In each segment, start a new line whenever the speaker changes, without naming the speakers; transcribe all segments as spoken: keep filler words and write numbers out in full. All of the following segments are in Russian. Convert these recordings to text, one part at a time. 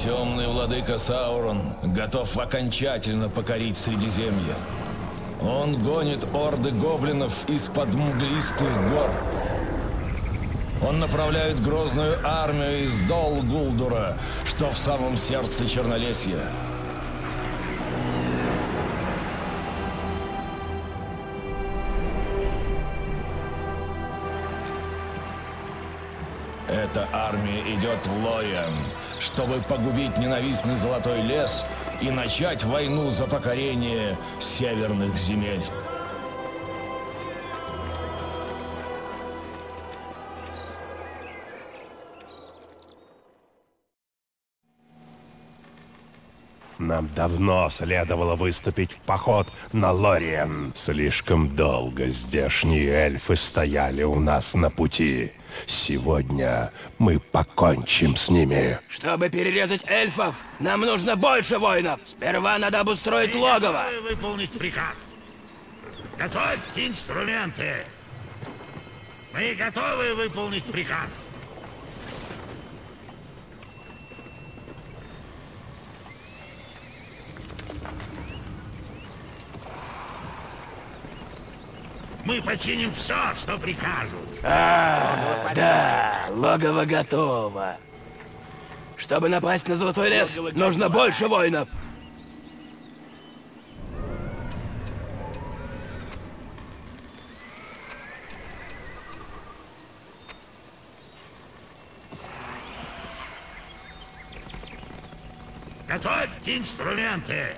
Темный владыка Саурон готов окончательно покорить Средиземье. Он гонит орды гоблинов из-под мглистых гор. Он направляет грозную армию из Дол Гулдура, что в самом сердце Чернолесья. Эта армия идет в Лориан, чтобы погубить ненавистный Золотой лес и начать войну за покорение северных земель.
Нам давно следовало выступить в поход на Лориан. Слишком долго здешние эльфы стояли у нас на пути. Сегодня мы покончим с ними.
Чтобы перерезать эльфов, нам нужно больше воинов. Сперва надо обустроить
Мы
логово.
готовы выполнить приказ. Готовьте инструменты. Мы готовы выполнить приказ. Мы починим все, что прикажут.
А, да, логово готово. Чтобы напасть на Золотой лес, нужно больше воинов.
Готовьте инструменты.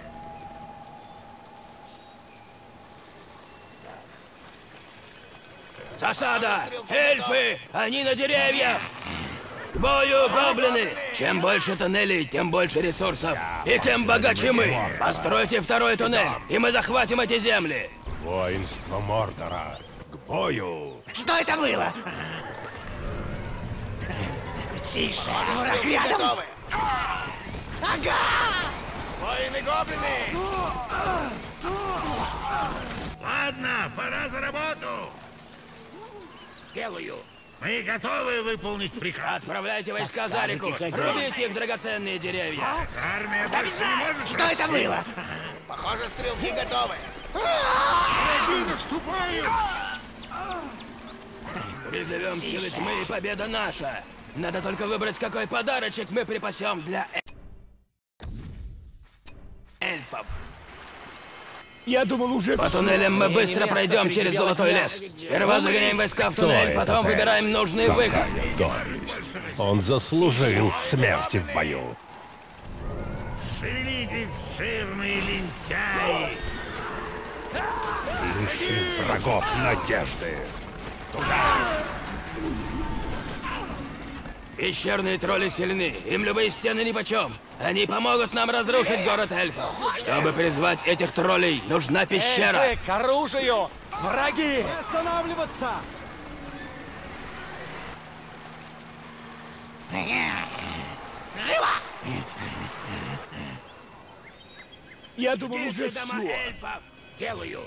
Засада! Эльфы! Они на деревьях! К бою, гоблины! Чем больше туннелей, тем больше ресурсов. И тем богаче мы. Постройте второй туннель, и мы захватим эти земли.
Воинство Мордора, к бою!
Что это было? Тише, враг рядом. Ага!
Воины-гоблины! Ладно, пора за работу.
Делаю.
Мы готовы выполнить приказ.
Отправляйте войска за
скажете,
реку.
хозяин.
Рубите их драгоценные деревья.
Армия больше не может
Что это
расти.
было?
Похоже, стрелки готовы.
Враги наступают!
Призовем силы тьмы, и победа наша. Надо только выбрать, какой подарочек мы припасем для э- эльфов.
Я думал уже...
По туннелям мы быстро пройдем через Золотой лес. Сперва загоняем войска в туннель,
это
потом
ты?
выбираем нужный выход.
Какая доблесть! Он заслужил смерти в бою.
Шевелитесь, жирные лентяи!
Лиши врагов надежды.
Пещерные тролли сильны, им любые стены нипочем. Они помогут нам разрушить город эльфов. Чтобы призвать этих троллей, нужна пещера.
Эльфы, к оружию! Враги! Останавливаться! Живо! Я думал уже
Тише, дома
все.
эльфов! Делаю.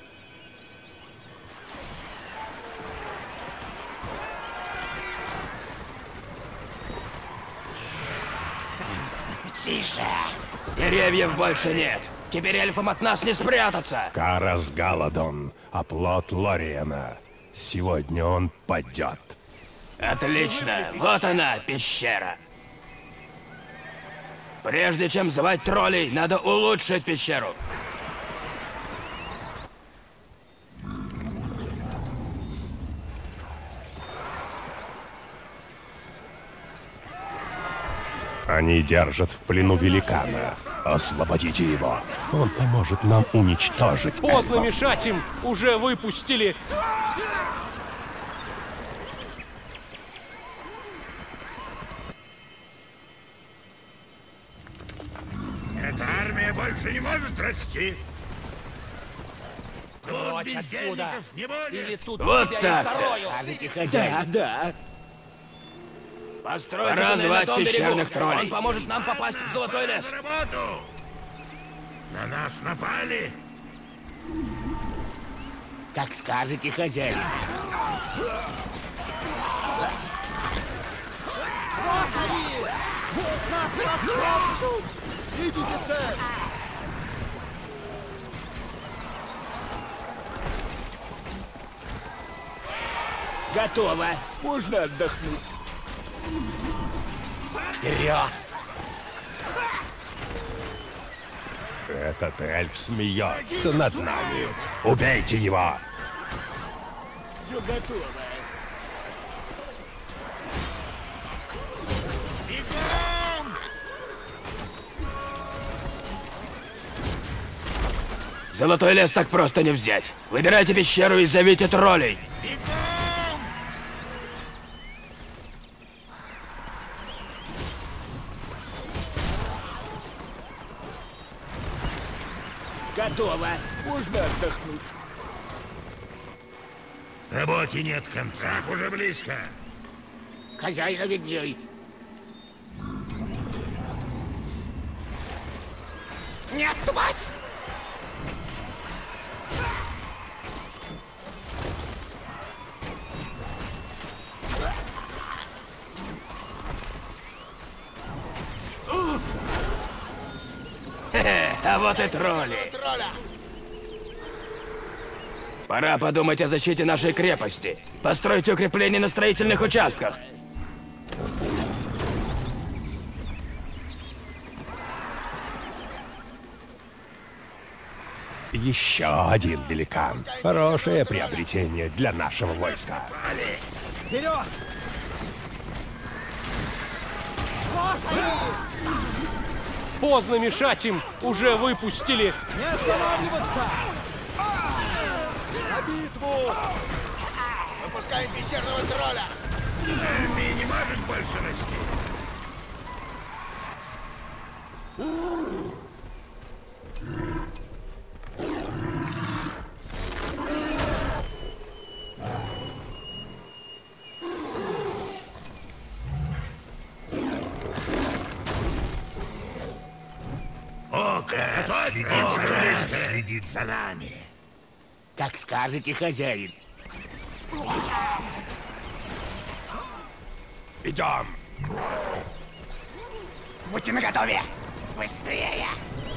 Тише!
Деревьев больше нет. Теперь эльфам от нас не спрятаться.
Карас Галадон, оплот Лориана. Сегодня он падет.
Отлично. Вот она, пещера. Прежде чем звать троллей, надо улучшить пещеру.
Они держат в плену великана. Освободите его. Он поможет нам уничтожить
Поздно
эльфов.
мешать им! Уже выпустили!
Эта армия больше не может расти. Тут
Прочь отсюда!
бездельников не будет.
Или тут
Вот
тебя
так.
и зарою!
Скажите, хозяин.
Да, да.
Постройте Пора туннель на звать том берегу.
пещерных троллей.
Он поможет нам попасть в Золотой лес.
За работу! На нас напали.
Как скажете, хозяин.
Нас расхлопчут! Видите цель?
Готово. Можно отдохнуть. Вперед!
Этот эльф смеется над нами. Убейте его!
Все готово.
Золотой лес так просто не взять. Выбирайте пещеру и зовите троллей.
Готово. Можно отдохнуть.
Работе нет конца, уже близко.
Хозяина видней. Не отступать!
А вот и тролли. Пора подумать о защите нашей крепости. Постройте укрепления на строительных участках.
Еще один великан. Хорошее приобретение для нашего войска.
Вперед!
Поздно мешать им, уже выпустили.
Не останавливаться! На битву!
Выпускаем пещерного тролля!
Армия не может больше расти. Око следит за нами, следит за нами.
Как скажете, хозяин.
Идем!
Будьте наготове! Быстрее!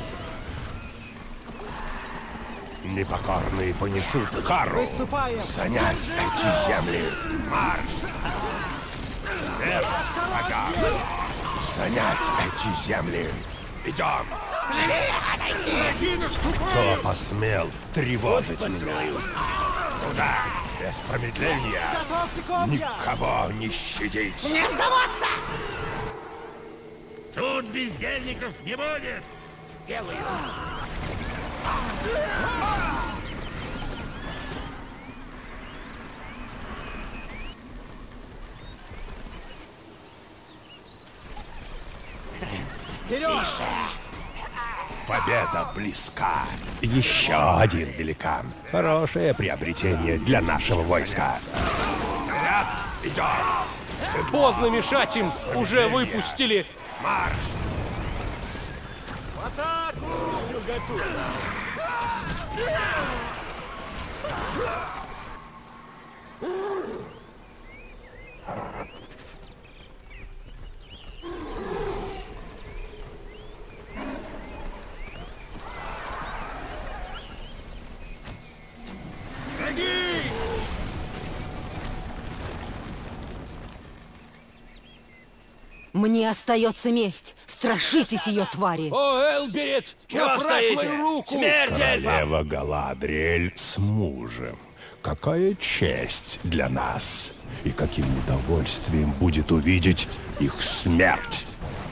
Непокорные понесут кару.
Выступаем!
Занять эти земли. Марш! Смерть врагам! Занять эти земли. Идем!
Живее отойти!
Кто посмел тревожить меня? Туда! Без промедления!
Готовьте копья!
Никого не щадить!
Не сдаваться!
Тут бездельников не будет.
Делаю!
Вперед!
Победа близка. Еще один великан. Хорошее приобретение для нашего войска. Вперед! Идем!
Поздно мешать им, уже выпустили.
Марш!
В атаку! Все готово!
Мне остается месть. Страшитесь ее, твари.
О, Элберет,
Чего
направь
стоите?
мою руку.
Смерть эльфам!
Королева Галадриэль с мужем. Какая честь для нас. И каким удовольствием будет увидеть их смерть.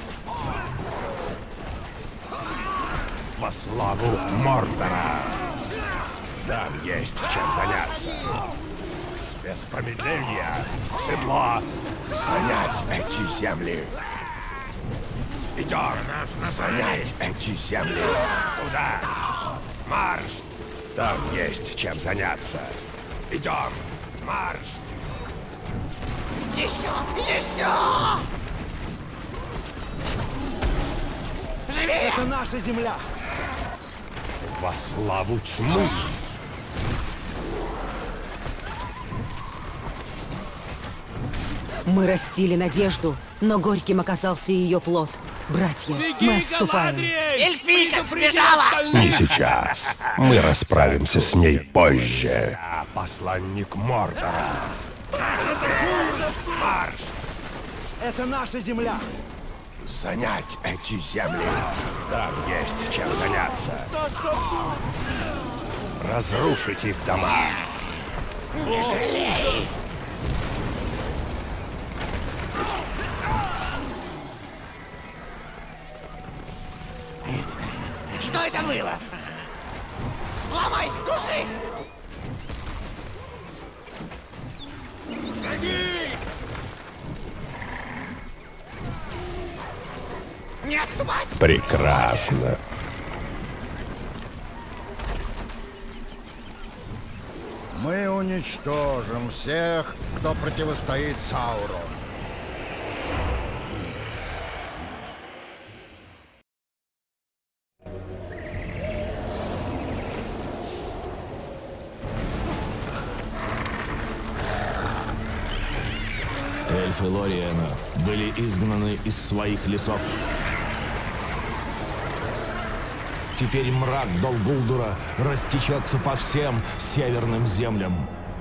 Во славу Мордора. Там есть чем заняться. Без промедления в седло занять эти земли. Идем занять эти земли. Туда. Марш! Там есть чем заняться. Идем. Марш!
Еще! Еще! Живее!
Это наша земля!
Во славу тьмы!
Мы растили надежду, но горьким оказался ее плод. Братья, мы отступаем.
Эльфийка сбежала!
Не сейчас. Мы расправимся с ней позже. Я посланник Мордора. Марш!
Это наша земля.
Занять эти земли. Там есть чем заняться. Разрушить их дома.
Не жалеюсь! Что это было? Ломай, круши! Не отступать!
Прекрасно.
Мы уничтожим всех, кто противостоит Саурону.
Эльфы Лориена были изгнаны из своих лесов. Теперь мрак Дол Гулдура растечется по всем северным землям.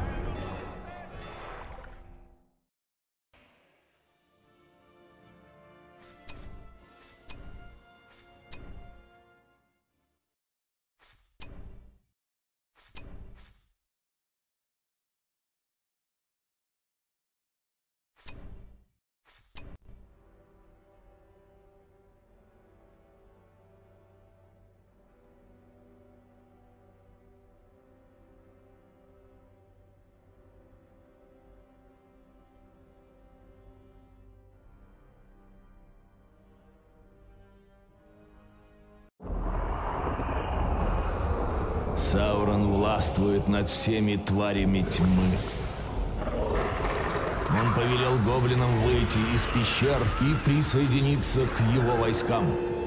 Саурон властвует над всеми тварями тьмы. Он повелел гоблинам выйти из пещер и присоединиться к его войскам.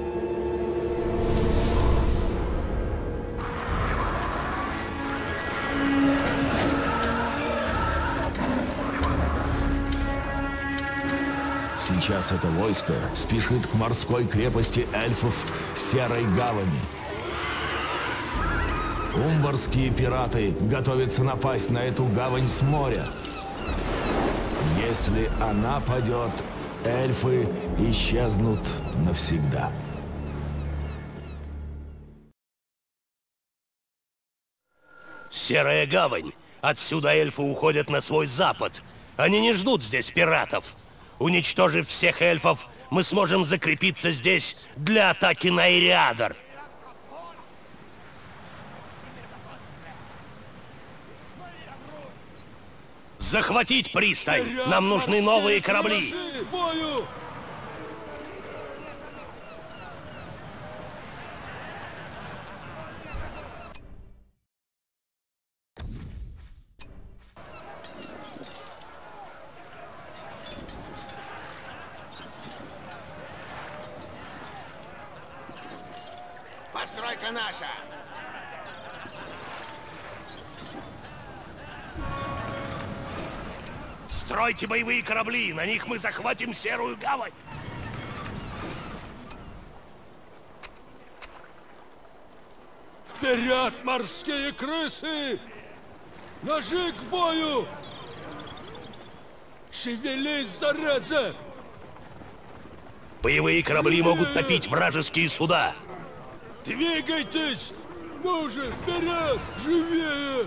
Сейчас это войско спешит к морской крепости эльфов Серой Гавани. Умбарские пираты готовятся напасть на эту гавань с моря. Если она падет, эльфы исчезнут навсегда.
Серая гавань. Отсюда эльфы уходят на свой запад. Они не ждут здесь пиратов. Уничтожив всех эльфов, мы сможем закрепиться здесь для атаки на Ириадор. Захватить пристань! Нам нужны новые корабли!
Постройка наша!
Стройте боевые корабли, на них мы захватим Серую гавань.
Вперед, морские крысы! Ножи к бою! Шевелись, зараза!
Боевые корабли могут топить вражеские суда.
Двигайтесь! Ну же, вперед! Живее!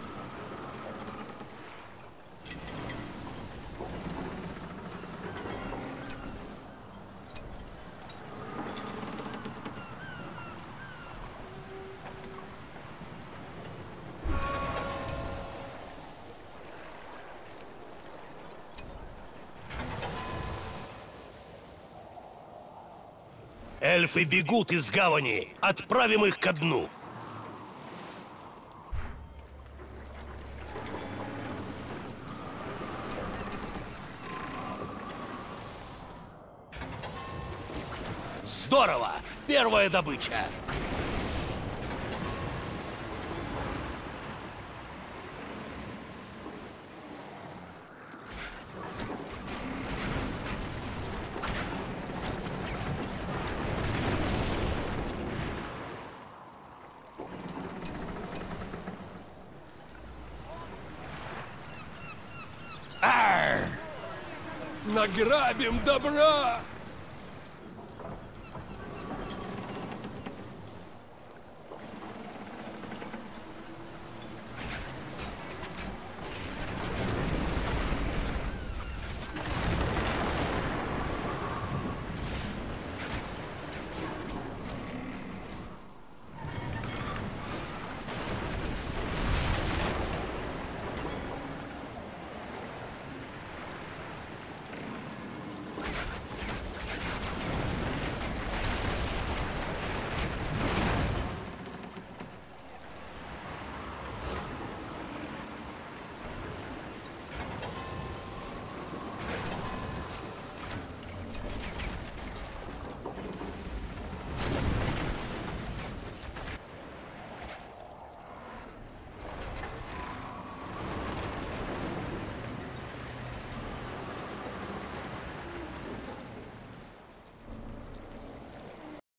Эльфы бегут из гавани. Отправим их ко дну. Здорово! Первая добыча.
Награбим добра!